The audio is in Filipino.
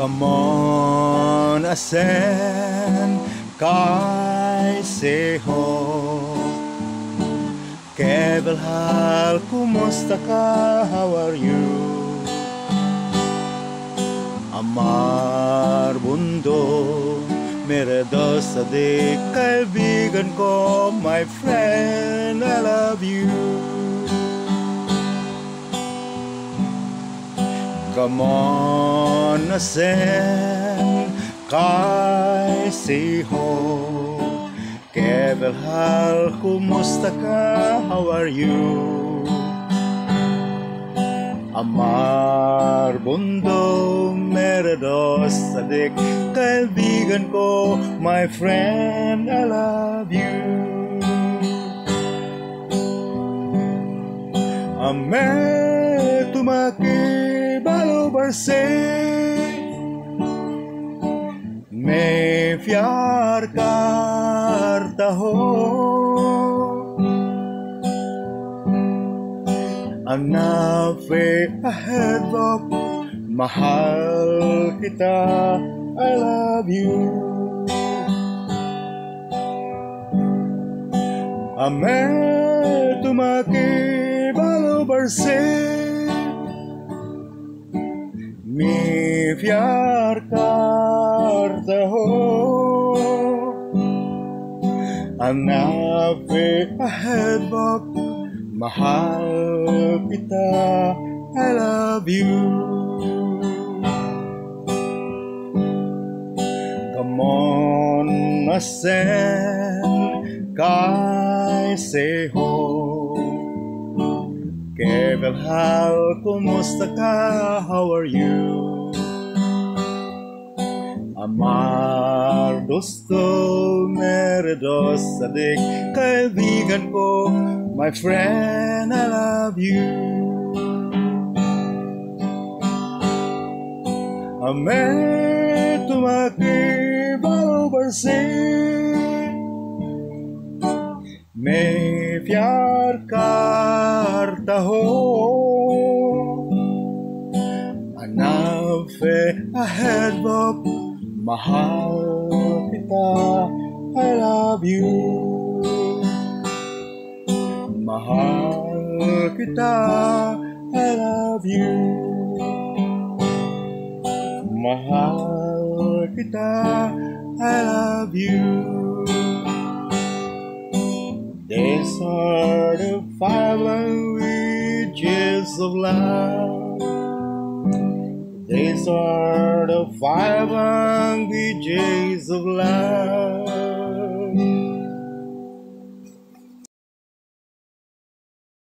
Come on, ascend, kai se ho. Kebalhal, kumusta ka? How are you? Amar bundo, mere dost adik, kaibigan ko, my friend, I love you. Come on, ascend, kai se ho. Kebalhal, kumusta ka? How are you? Amar bundo, mere dost adik, kaibigan ko, my friend, I love you. Ame tumaki balo barse, मैं प्यार करता हूँ Anafe ahead of mahal kita I love you Ame tumaki balo barse मैं प्यार करता हूँ Anafe ahead of mahal kita I love you Come on ascend kai se ho Kebalhal, kumusta ka? How are you? Amar dosto, mere dost adik, kaibigan ko, my friend, I love you. Ame tumaki balo barse, मैं प्यार करता हूँ Anafe ahead of mahal kita I love you Mahal kita I love you Mahal kita I love you These are the 5 languages of love These are the 5 languages of love